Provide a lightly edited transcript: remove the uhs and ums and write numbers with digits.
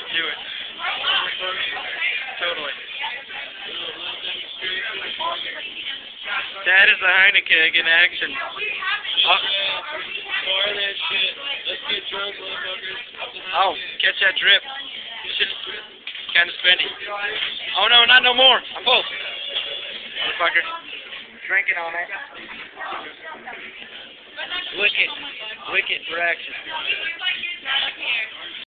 Do it. Totally. That is a heineken in action. Pour that shit. Let's get drunk, motherfuckers. Oh, catch that drip. Shit's kind of spendy. Oh no, not no more. I'm full. Motherfucker. Drinking on it. Wicked. Wicked for action.